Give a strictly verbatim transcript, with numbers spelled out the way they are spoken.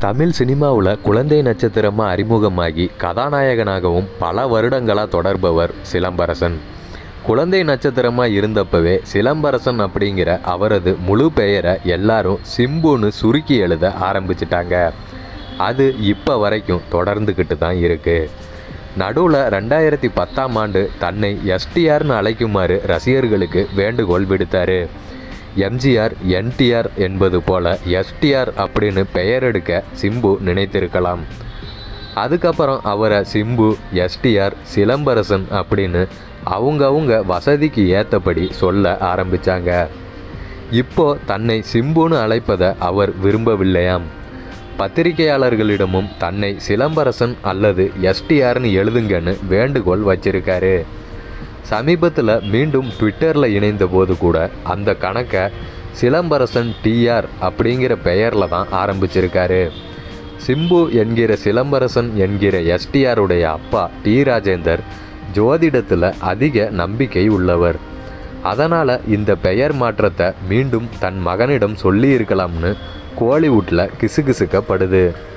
தமிழ் சினிமாவில் குழந்தை நட்சத்திரமாக அறிமுகமாகி கதாநாயகனாகவும் பல வருடங்களாக தொடர்பவர் சிலம்பரசன். குழந்தை நட்சத்திரமாக இருந்தப்பவே சிலம்பரசன் அப்படிங்கிற அவரது முழு பெயரை எல்லாரும் சிம்புன்னு சுருக்கி எழுத ஆரம்பிச்சிட்டாங்க. அது இப்போ வரைக்கும் தொடர்ந்துக்கிட்டு தான் இருக்குது. நடுவில் ரெண்டாயிரத்தி பத்தாம் ஆண்டு தன்னை எஸ்டிஆர்னு அழைக்குமாறு ரசிகர்களுக்கு வேண்டுகோள் விடுத்தார். எம்ஜிஆர் என்டிஆர் என்பது போல எஸ்டிஆர் அப்படின்னு பெயர் எடுக்க சிம்பு நினைத்திருக்கலாம். அதுக்கப்புறம் அவரை சிம்பு, எஸ்டிஆர், சிலம்பரசன் அப்படின்னு அவங்கவுங்க வசதிக்கு ஏற்றபடி சொல்ல ஆரம்பித்தாங்க. இப்போ தன்னை சிம்புன்னு அழைப்பதை அவர் விரும்பவில்லையாம். பத்திரிகையாளர்களிடமும் தன்னை சிலம்பரசன் அல்லது எஸ்டிஆர்னு எழுதுங்கன்னு வேண்டுகோள் வச்சிருக்காரு. சமீபத்தில் மீண்டும் ட்விட்டரில் இணைந்த போது கூட அந்த கணக்கை சிலம்பரசன் டிஆர் அப்படிங்கிற பெயரில் தான் ஆரம்பிச்சிருக்காரு. சிம்பு என்கிற சிலம்பரசன் என்கிற எஸ்டிஆருடைய அப்பா டி.ராஜேந்தர் ஜோதிடத்தில் அதிக நம்பிக்கை உள்ளவர். அதனால் இந்த பெயர் மாற்றத்தை மீண்டும் தன் மகனிடம் சொல்லி இருக்கலாம்னு கோலிவுட்டில் கிசுகிசுக்கப்படுது.